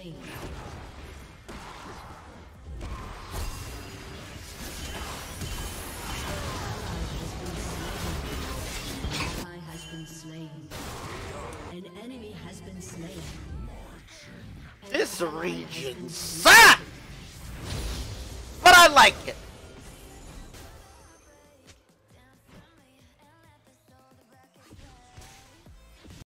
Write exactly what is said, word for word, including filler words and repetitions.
slain. An enemy has been slain. This region sucks! But I like it.